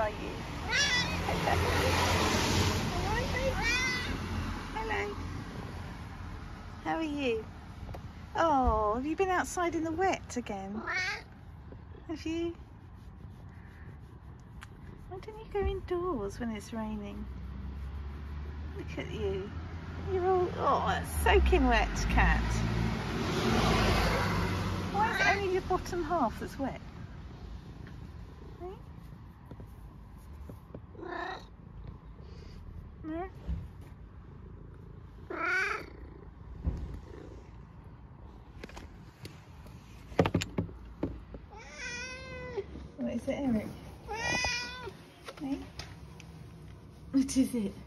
are you? Alright, babe? Hello. How are you? Oh, have you been outside in the wet again? Have you? Why don't you go indoors when it's raining? Look at you. You're all, oh, that's soaking wet, cat. Why is it only your bottom half that's wet? No? What is it, Eric? Hey? What is it?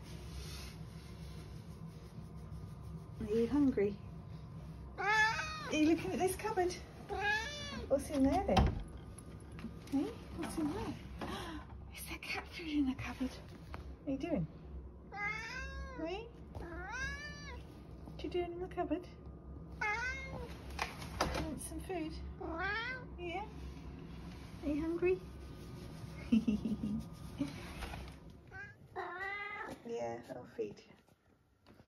Are you hungry? Are you looking at this cupboard? What's in there then? Hey? What's in there? Is there cat food in the cupboard? What are you doing? Hey? What are you doing in the cupboard? You want some food? Yeah? Are you hungry? Yeah, I'll feed you.